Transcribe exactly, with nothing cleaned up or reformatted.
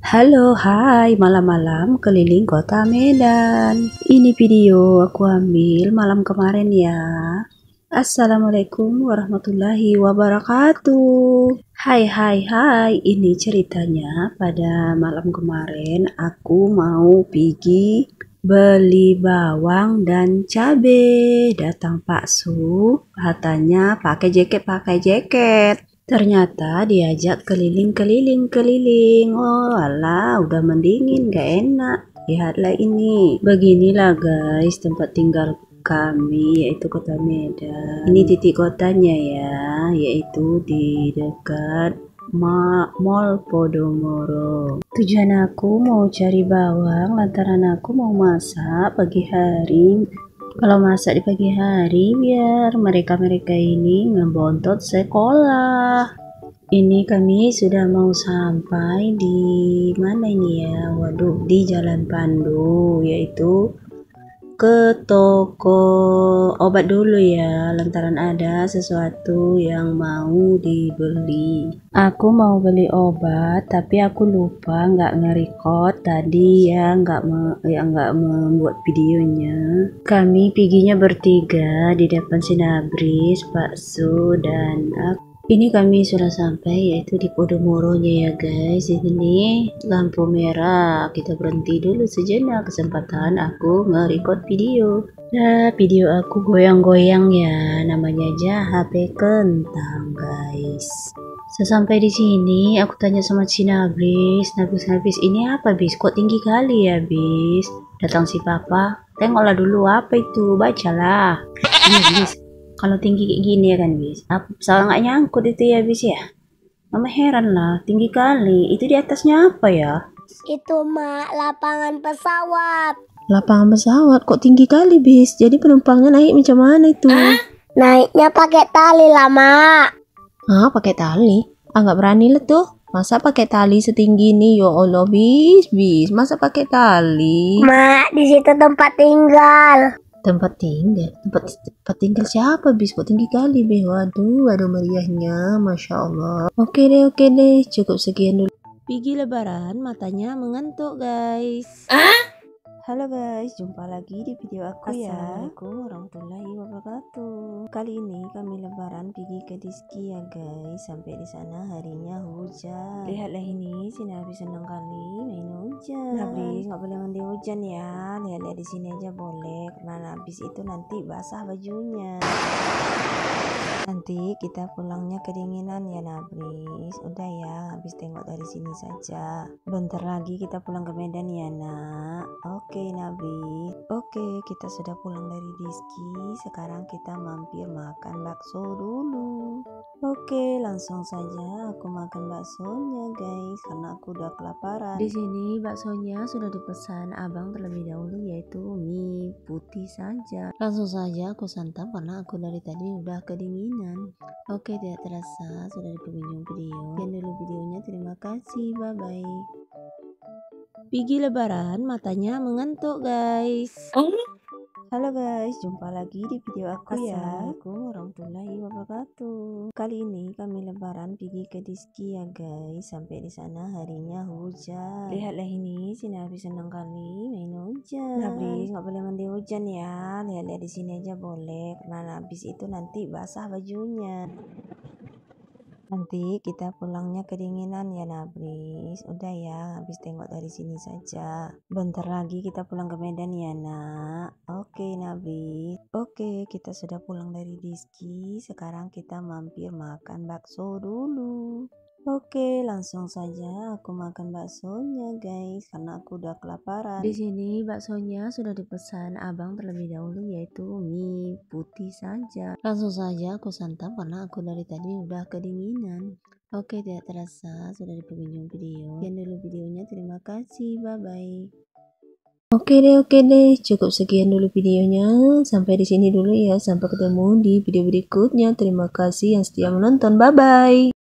Halo, hai, malam-malam keliling kota Medan. Ini video aku ambil malam kemarin ya. Assalamualaikum warahmatullahi wabarakatuh. Hai, hai, hai. Ini ceritanya pada malam kemarin aku mau pergi beli bawang dan cabe. Datang Pak Su, katanya pakai jaket, pakai jaket. Ternyata diajak keliling-keliling-keliling. Oh alah, udah mendingin, gak enak. Lihatlah ini. Beginilah guys tempat tinggal kami, yaitu kota Medan. Ini titik kotanya ya, yaitu di dekat Ma Mall Podomoro. Tujuan aku mau cari bawang lantaran aku mau masak pagi hari. Kalau masak di pagi hari biar mereka-mereka ini ngebontot sekolah. Ini kami sudah mau sampai di mana ini ya? Waduh, di Jalan Pandu, yaitu ke toko obat dulu ya, lantaran ada sesuatu yang mau dibeli. Aku mau beli obat, tapi aku lupa nggak nge-record tadi ya, nggak me, ya nggak membuat videonya. Kami perginya bertiga di depan Sinabris, Pak Su dan aku. Ini kami sudah sampai yaitu di Podomoronya ya guys. Di sini lampu merah. Kita berhenti dulu sejenak, kesempatan aku nge-record video. Nah, video aku goyang-goyang ya. Namanya aja H P kentang guys. Sesampai di sini aku tanya sama si Nabris, Nabris Nabris ini apa bis? Kok tinggi kali ya bis? Datang si papa. Tengoklah dulu apa itu, bacalah. Ini bis. Kalau tinggi kayak gini ya kan bis, aku salah nggak nyangkut itu ya bis ya. Mama heran lah, tinggi kali. Itu di atasnya apa ya? Itu mak lapangan pesawat. Lapangan pesawat kok tinggi kali bis. Jadi penumpangnya naik macam mana itu? Hah? Naiknya pakai tali lah mak. Ah pakai tali? Ah nggak berani lah tuh. Masa pakai tali setinggi ini? Ya Allah bis bis. Masa pakai tali? Mak di situ tempat tinggal. Tempat tinggal, tempat, tempat tinggal siapa bis? Kok tinggi kali be? Waduh, waduh meriahnya, masya Allah. Oke deh, oke deh, cukup sekian dulu. Pergi lebaran, matanya mengantuk guys. Hah? Halo guys, jumpa lagi di video aku ya. Assalamualaikum warahmatullahi wabarakatuh. Kali ini kami lebaran pergi ke Diski ya guys. Sampai di sana harinya hujan. Lihatlah ini, si Nabi senang kali main hujan. Nabi nggak boleh mandi hujan ya. Lihat-lihat di sini aja boleh, karena habis itu nanti basah bajunya. Nanti kita pulangnya kedinginan ya Nabris. Udah ya, habis tengok dari sini saja. Bentar lagi kita pulang ke Medan ya nak. Oke Nabris. Oke, kita sudah pulang dari Diski. Sekarang kita mampir makan bakso dulu. Oke, langsung saja aku makan baksonya guys, karena aku udah kelaparan. Di sini baksonya sudah dipesan abang terlebih dahulu, yaitu mie putih saja. Langsung saja aku santap karena aku dari tadi udah kedinginan. Oke, tidak terasa sudah di penghujung video. Sekian dulu videonya, terima kasih, bye bye. Pergi lebaran, matanya mengantuk guys. Halo guys, jumpa lagi di video aku ya. Assalamualaikum warahmatullahi wabarakatuh. Kali ini kami lebaran pergi ke Diski ya guys. Sampai di sana harinya hujan. Lihatlah ini, si Nabi senang kali main hujan. Nabi nggak boleh mandi hujan ya. Lihat-lihat di sini aja boleh, karena habis itu nanti basah bajunya. Nanti kita pulangnya kedinginan ya Nabris. Udah ya, habis tengok dari sini saja. Bentar lagi kita pulang ke Medan ya nak. Oke Nabris. Oke, kita sudah pulang dari Diski. Sekarang kita mampir makan bakso dulu. Oke, langsung saja aku makan baksonya guys, karena aku udah kelaparan. Di sini baksonya sudah dipesan abang terlebih dahulu, yaitu mie putih saja. Langsung saja aku santap karena aku dari tadi udah kedinginan. Oke, tidak terasa sudah di penghujung video. Sekian dulu videonya, terima kasih, bye bye. Oke deh, oke deh, cukup sekian dulu videonya. Sampai di sini dulu ya. Sampai ketemu di video berikutnya. Terima kasih yang setia menonton. Bye bye.